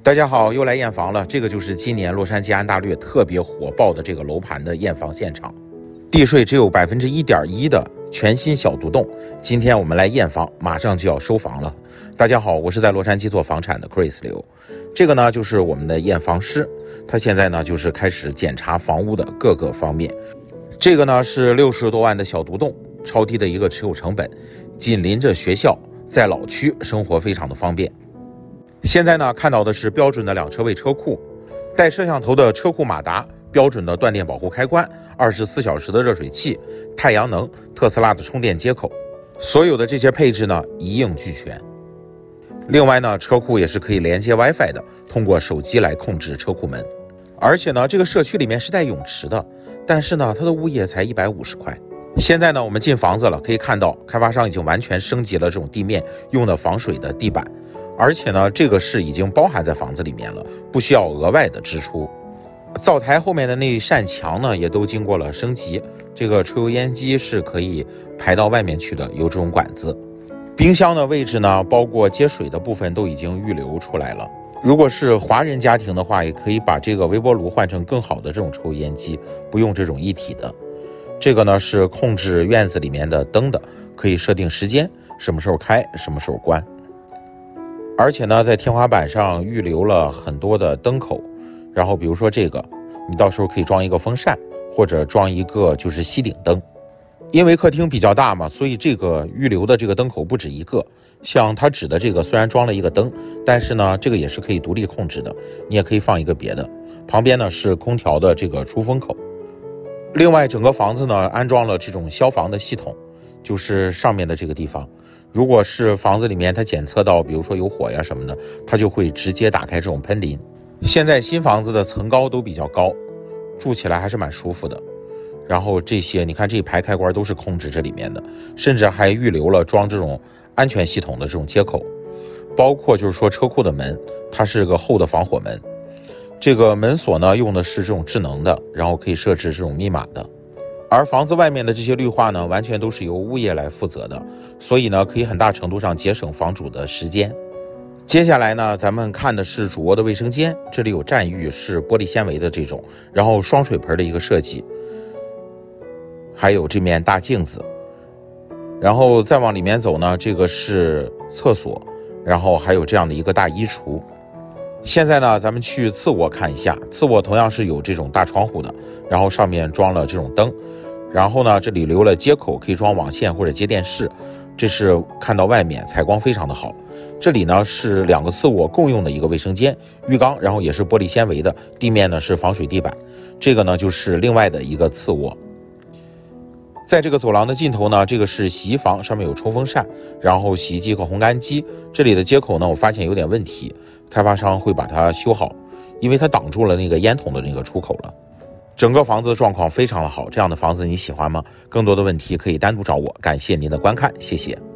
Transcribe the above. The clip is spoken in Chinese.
大家好，又来验房了。这个就是今年洛杉矶安大略特别火爆的这个楼盘的验房现场，地税只有1.1%的全新小独栋。今天我们来验房，马上就要收房了。大家好，我是在洛杉矶做房产的 Chris 刘。这个呢就是我们的验房师，他现在呢就是开始检查房屋的各个方面。这个呢是60多万的小独栋，超低的一个持有成本，紧邻着学校，在老区生活非常的方便。现在呢看到的是标准的2车位车库，带摄像头的车库马达，标准的断电保护开关，24小时的热水器，太阳能，特斯拉的充电接口，所有的这些配置呢一应俱全。另外呢，车库也是可以连接 WiFi 的，通过手机来控制车库门。而且呢，这个社区里面是带泳池的，但是呢，它的物业才150块。现在呢，我们进房子了，可以看到开发商已经完全升级了这种地面用的防水的地板。而且呢，这个是已经包含在房子里面了，不需要额外的支出。灶台后面的那一扇墙呢，也都经过了升级。这个抽油烟机是可以排到外面去的，有这种管子。冰箱的位置呢，包括接水的部分都已经预留出来了。如果是华人家庭的话，也可以把这个微波炉换成更好的这种抽油烟机，不用这种一体的。这个呢是控制院子里面的灯的，可以设定时间，什么时候开，什么时候关。而且呢，在天花板上预留了很多的灯口，然后比如说这个，你到时候可以装一个风扇，或者装一个就是吸顶灯。因为客厅比较大嘛，所以这个预留的这个灯口不止一个。像它指的这个虽然装了一个灯，但是呢，这个也是可以独立控制的，你也可以放一个别的。旁边呢是空调的这个出风口。另外，整个房子呢安装了这种消防的系统，就是上面的这个地方。如果是房子里面它检测到比如说有火呀什么的，它就会直接打开这种喷淋。现在新房子的层高都比较高，住起来还是蛮舒服的。然后这些你看这一排开关都是控制这里面的，甚至还预留了装这种安全系统的这种接口，包括就是说车库的门，它是个厚的防火门。这个门锁呢用的是这种智能的，然后可以设置这种密码的。而房子外面的这些绿化呢，完全都是由物业来负责的，所以呢，可以很大程度上节省房主的时间。接下来呢，咱们看的是主卧的卫生间，这里有占浴，是玻璃纤维的这种，然后双水盆的一个设计，还有这面大镜子。然后再往里面走呢，这个是厕所，然后还有这样的一个大衣橱。现在呢，咱们去次卧看一下，次卧同样是有这种大窗户的，然后上面装了这种灯。然后呢，这里留了接口，可以装网线或者接电视。这是看到外面采光非常的好。这里呢是2个次卧共用的一个卫生间，浴缸，然后也是玻璃纤维的，地面呢是防水地板。这个呢就是另外的一个次卧。在这个走廊的尽头呢，这个是洗衣房，上面有抽风扇，然后洗衣机和烘干机。这里的接口呢，我发现有点问题，开发商会把它修好，因为它挡住了那个烟筒的那个出口了。整个房子的状况非常的好，这样的房子你喜欢吗？更多的问题可以单独找我，感谢您的观看，谢谢。